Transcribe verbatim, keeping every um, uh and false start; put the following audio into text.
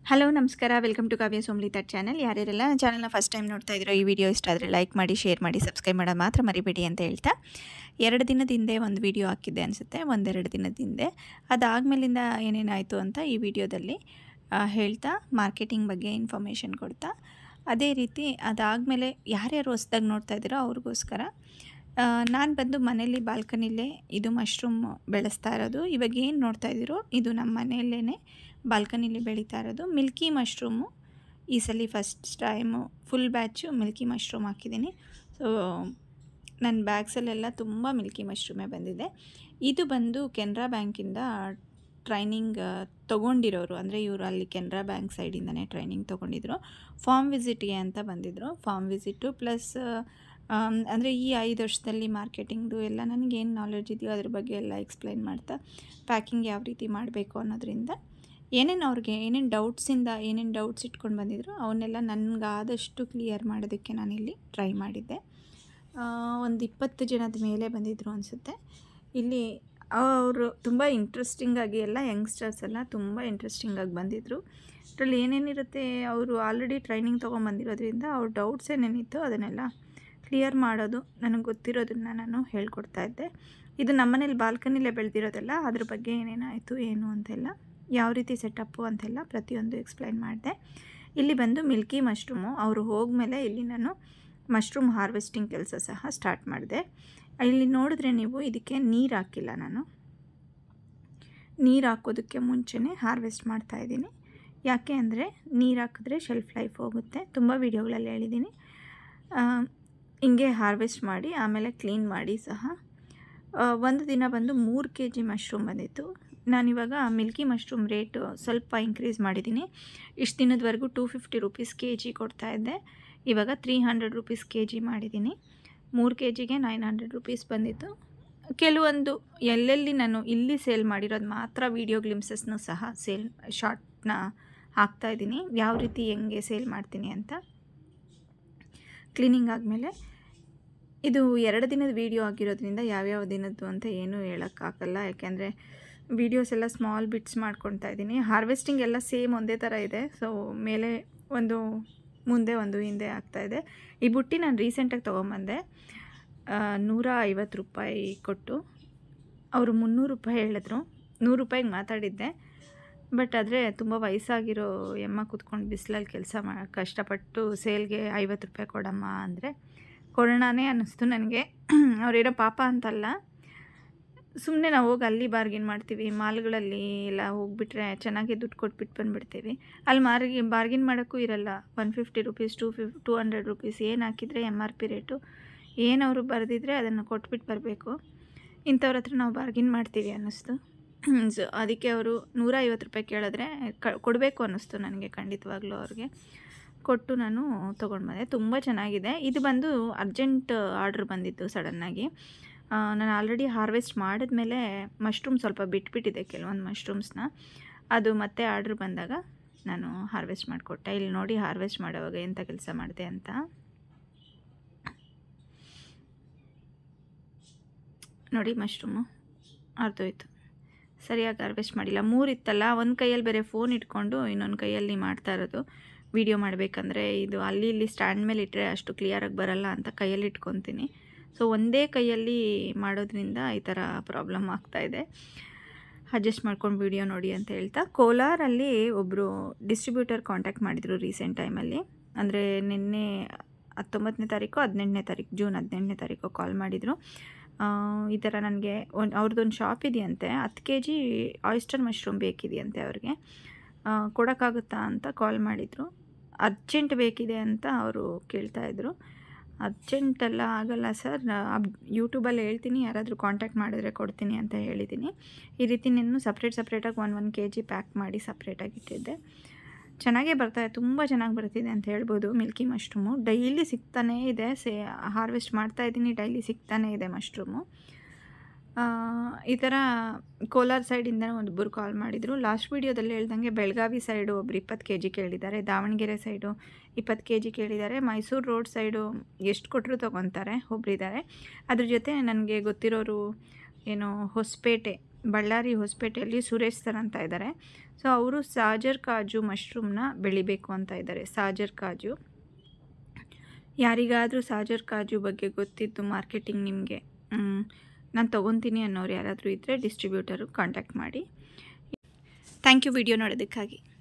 Hello ನಮಸ್ಕಾರ, welcome to ಕಾವ್ಯ ಸೋಮ್ಲಿ ತಟ್ channel. ಯಾರ್ಯಾರೆಲ್ಲ ನನ್ನ ಚಾನಲ್ನ ಫಸ್ಟ್ ಟೈಮ್ ನೋಡ್ತಾ ಇದ್ದೀರೋ, ಈ ವಿಡಿಯೋ ಇಷ್ಟ ಆದರೆ ಲೈಕ್ ಮಾಡಿ, ಶೇರ್ ಮಾಡಿ, ಸಬ್ಸ್ಕ್ರೈಬ್ ಮಾಡೋದು ಮಾತ್ರ ಮರಿಬೇಡಿ ಅಂತ ಹೇಳ್ತಾ, ಎರಡು ದಿನದ ಹಿಂದೆ ಒಂದು ವಿಡಿಯೋ ಹಾಕಿದ್ದೆ ಅನಿಸುತ್ತೆ, ಒಂದೆರಡು ದಿನದ ಹಿಂದೆ. ಅದಾದಮೇಲಿಂದ ಏನೇನಾಯಿತು ಅಂತ ಈ ವಿಡಿಯೋದಲ್ಲಿ ಹೇಳ್ತಾ, ಮಾರ್ಕೆಟಿಂಗ್ ಬಗ್ಗೆ ಇನ್ಫಾರ್ಮೇಷನ್ ಕೊಡ್ತಾ, ಅದೇ ರೀತಿ ಅದಾದಮೇಲೆ ಯಾರ್ಯಾರು ಹೊಸ್ದಾಗಿ ನೋಡ್ತಾ ಇದ್ದೀರೋ ಅವ್ರಿಗೋಸ್ಕರ ನಾನು ಬಂದು ಮನೇಲಿ ಬಾಲ್ಕನಿಲೇ ಇದು ಮಶ್ರೂಮ್ ಬೆಳೆಸ್ತಾ ಇರೋದು. ಇವಾಗ ಏನು ನೋಡ್ತಾ ಇದ್ದೀರೋ ಇದು ನಮ್ಮ ಮನೆಯಲ್ಲೇ ಬಾಲ್ಕನಿಲಿ ಬೆಳೀತಾ ಇರೋದು ಮಿಲ್ಕಿ ಮಶ್ರೂಮು. ಈ ಸಲ first time full batch milky mushroom ಹಾಕಿದ್ದೀನಿ. ಸೊ ನನ್ನ ಬ್ಯಾಗ್ಸಲ್ಲೆಲ್ಲ ತುಂಬ ಮಿಲ್ಕಿ ಮಶ್ರೂಮೇ ಬಂದಿದೆ. ಇದು ಬಂದು ಕೆನರಾ ಬ್ಯಾಂಕಿಂದ ಟ್ರೈನಿಂಗ್ ತೊಗೊಂಡಿರೋರು, ಅಂದರೆ ಇವರು ಅಲ್ಲಿ ಕೆನರಾ ಬ್ಯಾಂಕ್ ಸೈಡಿಂದನೇ ಟ್ರೈನಿಂಗ್ ತೊಗೊಂಡಿದ್ರು. ಫಾರ್ಮ್ ವಿಸಿಟ್ಗೆ ಅಂತ ಬಂದಿದ್ದರು. ಫಾರ್ಮ್ ವಿಸಿಟು ಪ್ಲಸ್ ಅಂದರೆ ಈ ಐದು ವರ್ಷದಲ್ಲಿ ಮಾರ್ಕೆಟಿಂಗ್ದು ಎಲ್ಲ ನನಗೇನು ನಾಲೆಡ್ಜ್ ಇದೆಯೋ ಅದ್ರ ಬಗ್ಗೆ ಎಲ್ಲ ಎಕ್ಸ್ಪ್ಲೈನ್ ಮಾಡ್ತಾ, ಪ್ಯಾಕಿಂಗ್ ಯಾವ ರೀತಿ ಮಾಡಬೇಕು ಅನ್ನೋದ್ರಿಂದ ಏನೇನು ಅವ್ರಿಗೆ ಏನೇನು ಡೌಟ್ಸಿಂದ ಏನೇನು ಡೌಟ್ಸ್ ಇಟ್ಕೊಂಡು ಬಂದಿದ್ರು ಅವನ್ನೆಲ್ಲ ನನಗಾದಷ್ಟು ಕ್ಲಿಯರ್ ಮಾಡೋದಕ್ಕೆ ನಾನಿಲ್ಲಿ ಟ್ರೈ ಮಾಡಿದ್ದೆ. ಒಂದು ಇಪ್ಪತ್ತು ಜನದ ಮೇಲೆ ಬಂದಿದ್ದರು ಅನಿಸುತ್ತೆ. ಇಲ್ಲಿ ಅವರು ತುಂಬ ಇಂಟ್ರೆಸ್ಟಿಂಗಾಗಿ ಎಲ್ಲ ಯಂಗ್ಸ್ಟರ್ಸ್ ಎಲ್ಲ ತುಂಬ ಇಂಟ್ರೆಸ್ಟಿಂಗಾಗಿ ಬಂದಿದ್ದರು. ಅದರಲ್ಲಿ ಏನೇನಿರುತ್ತೆ, ಅವರು ಆಲ್ರೆಡಿ ಟ್ರೈನಿಂಗ್ ತೊಗೊಂಬಂದಿರೋದ್ರಿಂದ ಅವ್ರ ಡೌಟ್ಸ್ ಏನೇನಿತ್ತು ಅದನ್ನೆಲ್ಲ ಕ್ಲಿಯರ್ ಮಾಡೋದು, ನನಗೆ ಗೊತ್ತಿರೋದನ್ನು ನಾನು ಹೇಳ್ಕೊಡ್ತಾ ಇದ್ದೆ. ಇದು ನಮ್ಮನೇಲಿ ಬಾಲ್ಕನಿಲೇ ಬೆಳೆದಿರೋದಲ್ಲ, ಅದ್ರ ಬಗ್ಗೆ ಏನೇನಾಯಿತು ಏನು ಅಂತೆಲ್ಲ, ಯಾವ ರೀತಿ ಸೆಟಪ್ಪು ಅಂತೆಲ್ಲ ಪ್ರತಿಯೊಂದು ಎಕ್ಸ್ಪ್ಲೈನ್ ಮಾಡಿದೆ. ಇಲ್ಲಿ ಬಂದು ಮಿಲ್ಕಿ ಮಶ್ರೂಮು ಅವರು ಹೋದ್ಮೇಲೆ ಇಲ್ಲಿ ನಾನು ಮಶ್ರೂಮ್ ಹಾರ್ವೆಸ್ಟಿಂಗ್ ಕೆಲಸ ಸಹ ಸ್ಟಾರ್ಟ್ ಮಾಡಿದೆ. ಇಲ್ಲಿ ನೋಡಿದ್ರೆ ನೀವು ಇದಕ್ಕೆ ನೀರು ಹಾಕಿಲ್ಲ, ನಾನು ನೀರು ಹಾಕೋದಕ್ಕೆ ಮುಂಚೆನೇ ಹಾರ್ವೆಸ್ಟ್ ಮಾಡ್ತಾಯಿದ್ದೀನಿ. ಯಾಕೆ ಅಂದರೆ ನೀರು ಹಾಕಿದ್ರೆ ಶೆಲ್ಫ್ ಲೈಫ್ ಹೋಗುತ್ತೆ. ತುಂಬ ವೀಡಿಯೋಗಳಲ್ಲಿ ಹೇಳಿದ್ದೀನಿ. ಹಿಂಗೆ ಹಾರ್ವೆಸ್ಟ್ ಮಾಡಿ ಆಮೇಲೆ ಕ್ಲೀನ್ ಮಾಡಿ ಸಹ. ಒಂದು ದಿನ ಬಂದು ಮೂರು ಕೆ ಜಿ ಮಶ್ರೂಮ್ ಬಂದಿತ್ತು. ನಾನಿವಾಗ ಮಿಲ್ಕಿ ಮಶ್ರೂಮ್ ರೇಟು ಸ್ವಲ್ಪ ಇನ್ಕ್ರೀಸ್ ಮಾಡಿದ್ದೀನಿ. ಇಷ್ಟು ದಿನದವರೆಗೂ two fifty rupees K G ಕೊಡ್ತಾಯಿದ್ದೆ, ಇವಾಗ three hundred rupees K G ಮಾಡಿದ್ದೀನಿ. ಮೂರು ಕೆ ಜಿಗೆ ನೈನ್ ಹಂಡ್ರೆಡ್ ರುಪೀಸ್ ಬಂದಿತ್ತು. ಕೆಲವೊಂದು ಎಲ್ಲೆಲ್ಲಿ ನಾನು ಇಲ್ಲಿ ಸೇಲ್ ಮಾಡಿರೋದು ಮಾತ್ರ ವೀಡಿಯೋ ಗ್ಲಿಮ್ಸಸ್ನೂ ಸಹ ಸೇಲ್ ಶಾರ್ಟ್ನ ಹಾಕ್ತಾಯಿದ್ದೀನಿ, ಯಾವ ರೀತಿ ಹೆಂಗೆ ಸೇಲ್ ಮಾಡ್ತೀನಿ ಅಂತ. ಕ್ಲೀನಿಂಗ್ ಆದಮೇಲೆ ಇದು ಎರಡು ದಿನದ ವೀಡಿಯೋ ಆಗಿರೋದ್ರಿಂದ ಯಾವ್ಯಾವ ದಿನದ್ದು ಅಂತ ಏನೂ ಹೇಳೋಕ್ಕಾಗಲ್ಲ, ಯಾಕೆಂದರೆ ವೀಡಿಯೋಸ್ ಎಲ್ಲ ಸ್ಮಾಲ್ ಬಿಟ್ಸ್ ಮಾಡ್ಕೊತಾ ಇದ್ದೀನಿ. ಹಾರ್ವೆಸ್ಟಿಂಗ್ ಎಲ್ಲ ಸೇಮ್ ಒಂದೇ ಥರ ಇದೆ. ಸೊ ಮೇಲೆ ಒಂದು ಮುಂದೆ ಒಂದು ಹಿಂದೆ ಆಗ್ತಾಯಿದೆ. ಈ ಬುಟ್ಟಿ ನಾನು ರೀಸೆಂಟಾಗಿ ತೊಗೊಂಬಂದೆ, ನೂರ ಐವತ್ತು ರೂಪಾಯಿ ಕೊಟ್ಟು. ಅವರು ಮುನ್ನೂರು ರೂಪಾಯಿ ಹೇಳಿದ್ರು, ನೂರು ರೂಪಾಯಿಗೆ ಮಾತಾಡಿದ್ದೆ. ಬಟ್ ಆದರೆ ತುಂಬ ವಯಸ್ಸಾಗಿರೋ ಎಮ್ಮ ಕೂತ್ಕೊಂಡು ಬಿಸಿಲಲ್ಲಿ ಕೆಲಸ ಮಾ ಕಷ್ಟಪಟ್ಟು ಸೇಲ್ಗೆ ಐವತ್ತು ರೂಪಾಯಿ ಕೊಡಮ್ಮ ಅಂದರೆ ಕೊಡೋಣನೇ ಅನ್ನಿಸ್ತು ನನಗೆ. ಅವರೇನೋ ಪಾಪ ಅಂತಲ್ಲ, ಸುಮ್ಮನೆ ನಾವು ಹೋಗಿ ಅಲ್ಲಿ ಬಾರ್ಗಿನ್ ಮಾಡ್ತೀವಿ, ಮಾಲ್ಗಳಲ್ಲಿ ಎಲ್ಲ ಹೋಗಿಬಿಟ್ರೆ ಚೆನ್ನಾಗಿ ದುಡ್ಡು ಕೊಟ್ಬಿಟ್ಟು ಬಂದುಬಿಡ್ತೀವಿ. ಅಲ್ಲಿ ಮಾರ್ಗಿ ಬಾರ್ಗಿನ್ ಮಾಡೋಕ್ಕೂ ಇರಲ್ಲ. One fifty rupees two fif two hundred rupees ಏನು ಹಾಕಿದರೆ ಎಮ್ ಆರ್ ಪಿ ರೇಟು ಏನು ಅವರು ಬರೆದಿದ್ರೆ ಅದನ್ನು ಕೊಟ್ಬಿಟ್ಟು ಬರಬೇಕು. ಇಂಥವ್ರ ಹತ್ರ ನಾವು ಬಾರ್ಗಿನ್ ಮಾಡ್ತೀವಿ ಅನ್ನಿಸ್ತು. ಸೊ ಅದಕ್ಕೆ ಅವರು ನೂರ ಐವತ್ತು ರೂಪಾಯಿ ಕೇಳಿದ್ರೆ ಕ ಕೊಡಬೇಕು ಅನ್ನಿಸ್ತು ನನಗೆ, ಖಂಡಿತವಾಗ್ಲೂ ಅವ್ರಿಗೆ ಕೊಟ್ಟು ನಾನು ತೊಗೊಂಡು ಬಂದೆ. ತುಂಬ ಚೆನ್ನಾಗಿದೆ. ಇದು ಬಂದು ಅರ್ಜೆಂಟ್ ಆರ್ಡ್ರ್ ಬಂದಿತ್ತು ಸಡನ್ನಾಗಿ. ನಾನು ಆಲ್ರೆಡಿ ಹಾರ್ವೆಸ್ಟ್ ಮಾಡಿದ್ಮೇಲೆ ಮಶ್ರೂಮ್ ಸ್ವಲ್ಪ ಬಿಟ್ಬಿಟ್ಟಿದೆ, ಕೆಲವೊಂದು ಮಶ್ರೂಮ್ಸ್ನ. ಅದು ಮತ್ತೆ ಆರ್ಡ್ರ್ ಬಂದಾಗ ನಾನು ಹಾರ್ವೆಸ್ಟ್ ಮಾಡಿಕೊಟ್ಟೆ. ಇಲ್ಲಿ ನೋಡಿ ಹಾರ್ವೆಸ್ಟ್ ಮಾಡೋವಾಗ ಎಂಥ ಕೆಲಸ ಮಾಡಿದೆ ಅಂತ ನೋಡಿ. ಮಶ್ರೂಮು ಅರ್ಧೋಯ್ತು, ಸರಿಯಾಗಿ ಹಾರ್ವೆಸ್ಟ್ ಮಾಡಿಲ್ಲ. ಮೂರಿತ್ತಲ್ಲ, ಒಂದು ಕೈಯಲ್ಲಿ ಬೇರೆ ಫೋನ್ ಇಟ್ಕೊಂಡು ಇನ್ನೊಂದು ಕೈಯಲ್ಲಿ ಮಾಡ್ತಾ ಇರೋದು. ವೀಡಿಯೋ ಮಾಡಬೇಕಂದ್ರೆ ಇದು ಅಲ್ಲಿ ಇಲ್ಲಿ ಸ್ಟ್ಯಾಂಡ್ ಮೇಲೆ ಇಟ್ಟರೆ ಅಷ್ಟು ಕ್ಲಿಯರಾಗಿ ಬರಲ್ಲ ಅಂತ ಕೈಯಲ್ಲಿ ಇಟ್ಕೊತೀನಿ. ಸೊ ಒಂದೇ ಕೈಯಲ್ಲಿ ಮಾಡೋದ್ರಿಂದ ಈ ಥರ ಪ್ರಾಬ್ಲಮ್ ಆಗ್ತಾಯಿದೆ. ಅಡ್ಜಸ್ಟ್ ಮಾಡ್ಕೊಂಡು ವೀಡಿಯೋ ನೋಡಿ ಅಂತ ಹೇಳ್ತಾ, ಕೋಲಾರಲ್ಲಿ ಒಬ್ಬರು ಡಿಸ್ಟ್ರಿಬ್ಯೂಟರ್ ಕಾಂಟ್ಯಾಕ್ಟ್ ಮಾಡಿದರು ರೀಸೆಂಟ್ ಟೈಮಲ್ಲಿ. ಅಂದರೆ ನಿನ್ನೆ ಹತ್ತೊಂಬತ್ತನೇ ತಾರೀಕು ಹದಿನೆಂಟನೇ ತಾರೀಕು ಜೂನ್ ಹದಿನೆಂಟನೇ ತಾರೀಕು ಕಾಲ್ ಮಾಡಿದರು. ಈ ಥರ ನನಗೆ ಒಂದು ಅವ್ರದ್ದೊಂದು ಶಾಪ್ ಇದೆಯಂತೆ, ಹತ್ತು ಕೆ ಜಿ ಆಯಿಸ್ಟರ್ ಮಶ್ರೂಮ್ ಬೇಕಿದೆಯಂತೆ ಅವ್ರಿಗೆ, ಕೊಡೋಕ್ಕಾಗುತ್ತಾ ಅಂತ ಕಾಲ್ ಮಾಡಿದರು. ಅರ್ಜೆಂಟ್ ಬೇಕಿದೆ ಅಂತ ಅವರು ಕೇಳ್ತಾಯಿದ್ರು. ಅರ್ಜೆಂಟೆಲ್ಲ ಆಗಲ್ಲ ಸರ್, ಯೂಟ್ಯೂಬಲ್ಲಿ ಹೇಳ್ತೀನಿ, ಯಾರಾದರೂ ಕಾಂಟ್ಯಾಕ್ಟ್ ಮಾಡಿದ್ರೆ ಕೊಡ್ತೀನಿ ಅಂತ ಹೇಳಿದ್ದೀನಿ. ಈ ರೀತಿ ನಾನು ಸಪ್ರೇಟ್ ಸಪ್ರೇಟಾಗಿ one one K G pack ಮಾಡಿ ಸಪ್ರೇಟಾಗಿ ಇಟ್ಟಿದ್ದೆ. ಚೆನ್ನಾಗೇ ಬರ್ತಾಯಿದೆ, ತುಂಬ ಚೆನ್ನಾಗಿ ಬರ್ತಿದೆ ಅಂತ ಹೇಳ್ಬೋದು. ಮಿಲ್ಕಿ ಮಶ್ರೂಮು ಡೈಲಿ ಸಿಗ್ತಾನೇ ಇದೆ, ಸೇ ಹಾರ್ವೆಸ್ಟ್ ಮಾಡ್ತಾಯಿದ್ದೀನಿ, ಡೈಲಿ ಸಿಗ್ತಾನೇ ಇದೆ ಮಶ್ರೂಮು. ಈ ಥರ ಕೋಲಾರ ಸೈಡಿಂದನೇ ಒಬ್ಬರು ಕಾಲ್ ಮಾಡಿದರು. ಲಾಸ್ಟ್ ವೀಡಿಯೋದಲ್ಲಿ ಹೇಳ್ದಂಗೆ ಬೆಳಗಾವಿ ಸೈಡು ಒಬ್ರು ಇಪ್ಪತ್ತು ಕೆ ಜಿ ಕೇಳಿದ್ದಾರೆ, ದಾವಣಗೆರೆ ಸೈಡು ಇಪ್ಪತ್ತು ಕೆ ಜಿ ಕೇಳಿದ್ದಾರೆ, ಮೈಸೂರು ರೋಡ್ ಸೈಡು ಎಷ್ಟು ಕೊಟ್ಟರು ತೊಗೊತಾರೆ ಒಬ್ಬರಿದ್ದಾರೆ. ಅದ್ರ ಜೊತೆ ನನಗೆ ಗೊತ್ತಿರೋರು ಏನು ಹೊಸಪೇಟೆ, ಬಳ್ಳಾರಿ ಹೊಸಪೇಟೆಯಲ್ಲಿ ಸುರೇಶ್ ಸರ್ ಅಂತ ಇದ್ದಾರೆ. ಸೊ ಅವರು ಸಾಜರ್ ಕಾಜು ಮಶ್ರೂಮ್ನ ಬೆಳಿಬೇಕು ಅಂತ ಇದ್ದಾರೆ. ಸಾಜರ್ ಕಾಜು, ಯಾರಿಗಾದರೂ ಸಾಜರ್ ಕಾಜು ಬಗ್ಗೆ ಗೊತ್ತಿದ್ದು ಮಾರ್ಕೆಟಿಂಗ್ ನಿಮಗೆ ನಾನು ತೊಗೊತೀನಿ ಅನ್ನೋರು ಯಾರಾದರೂ ಇದ್ದರೆ ಡಿಸ್ಟ್ರಿಬ್ಯೂಟರು ಕಾಂಟ್ಯಾಕ್ಟ್ ಮಾಡಿ. Thank you video ನೋಡೋದಕ್ಕಾಗಿ.